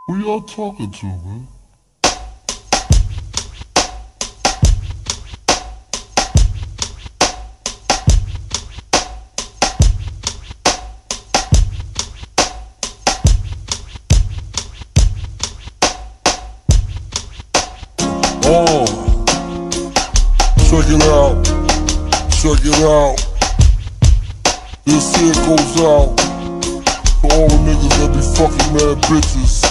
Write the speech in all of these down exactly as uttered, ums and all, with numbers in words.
Who y'all talking to, man? Oh, check it out, check it out. This here goes out for all the niggas that be fucking mad bitches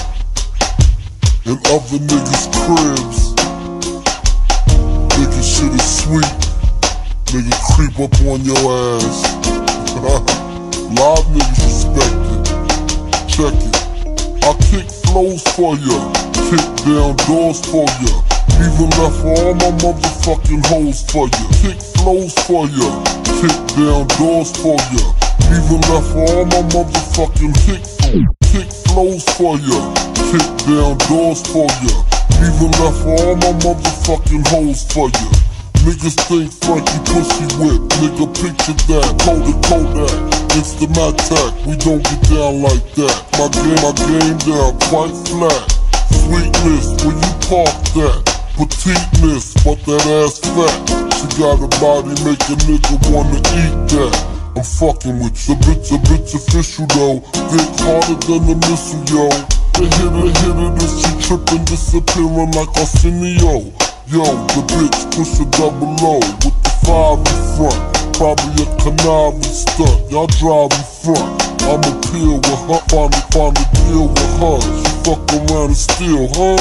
in other niggas' cribs, thinking shit is sweet. Nigga creep up on your ass. Live niggas respect it. Check it. I kick flows for ya, kick down doors for ya. Even left for all my motherfucking hoes for ya. Kick flows for ya, kick down doors for ya. Even left for all my motherfucking kick Kick flows for ya, kick down doors for ya. Even left for all my motherfucking hoes for ya. Niggas think Frankie pussy whip, nigga picture that. Kodak, Kodak, it's the Mattack. We don't get down like that. My game, my game down quite flat. Sweetness, where you park that? Petiteness, but that ass fat. She got a body, make a nigga wanna eat that. I'm fucking with you. The bitch, the bitch official though. Dick harder than a missile, yo. They hit her, hit her, if she trippin', disappearing like Arsenio. Yo, the bitch push a double O with the five in front. Probably a conniving stunt. Y'all drive in front. I'ma peel with her, find a, find a deal with her. She fuck around and steal, huh?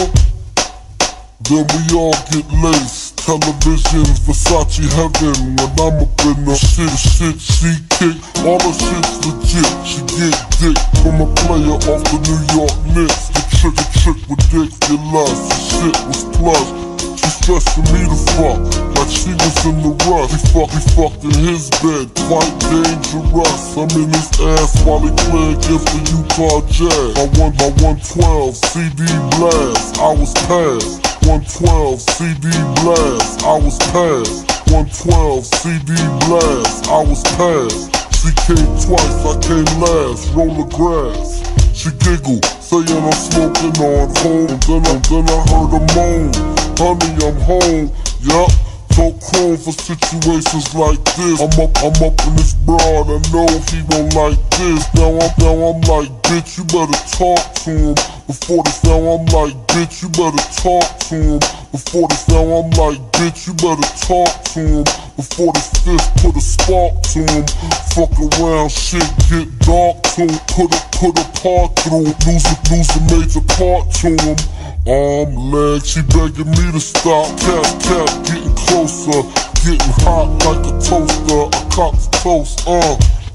Then we all get laced. Televisions, Versace heaven. When I'm up in the shit, shit she kick. All the shit's legit. She get dick from a player off the New York Knicks. The trick, the trick ridiculous. The shit was plush. She stressing me to fuck like she was in the rush. We fuck, we fucked in his bed, quite dangerous. I'm in his ass while he play against the Utah Jazz. I won my one twelve C D blast. I was past. one twelve C D blast, I was past. one twelve C D blast, I was past. She came twice, I came last, roll the grass. She giggled, saying I'm smoking on home. Then I, then I heard her moan, honey I'm home, yup. Don't chrome for situations like this. I'm up, I'm up in this broad, I know he don't like this. Now I'm, now I'm like, bitch, you better talk to him. Before this, now I'm like, bitch, you better talk to him. Before this, now I'm like, bitch, you better talk to him. Before this fist put a spark to him. Fuck around, shit get dark to him. Put a, put a part through, lose a, lose a major part to him. Arm, leg, she begging me to stop. Cat, cat, getting closer, getting hot like a toaster. A cop's toast, uh.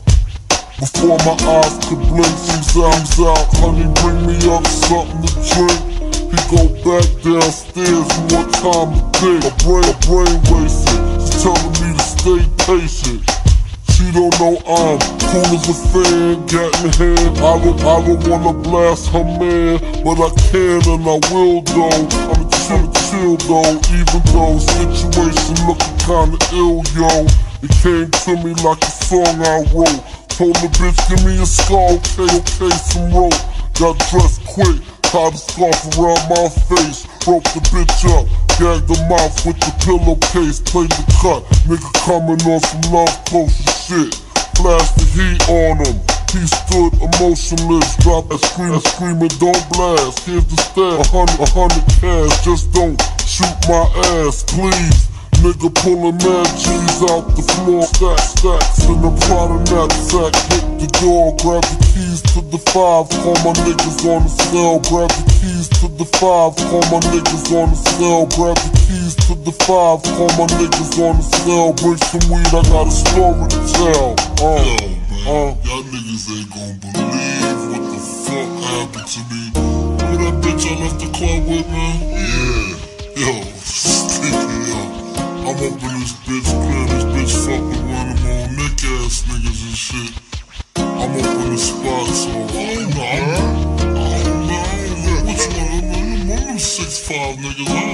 Before my eyes could blink, she's out, she's out. Honey, bring me up something to drink. He go back downstairs, more time to think. My brain, my brain racing. She's telling me to stay patient. She don't know I'm cool as a fan, gat in hand. I don't, I don't wanna blast her man, but I can and I will though. I'm chill, chill though, even though situation looking kinda ill, yo. It came to me like a song I wrote. Told the bitch, give me a scar, okay, okay, some rope. Got dressed quick, tied a scarf around my face. Broke the bitch up, gagged the mouth with the pillowcase. Played the cut, nigga coming on some love potion shit. Flashed the heat on him, he stood emotionless. Dropped a scream, screaming, don't blast. Here's the stat, a hundred, a hundred cash. Just don't shoot my ass, please. Nigga pulling mad G's out the floor. Stack, stacks in the Prada knapsack. Hit the door, grab the keys to the five. Call my niggas on the cell. Grab the keys to the five. Call my niggas on the cell. Grab the keys to the five. Call my niggas on the cell. Bring some weed, I got a story to tell. Uh, Yo, man, Uh, y'all niggas ain't gon' believe what the fuck happened to me. Remember that bitch I left the club with, man? Yeah. Yo, sticky, yo. I'm up in this bitch crib, this bitch fucking one of them old nick ass niggas and shit. I'm up in the spot, so I don't know. I'm, I don't know. I don't know which one. One of them six five niggas. I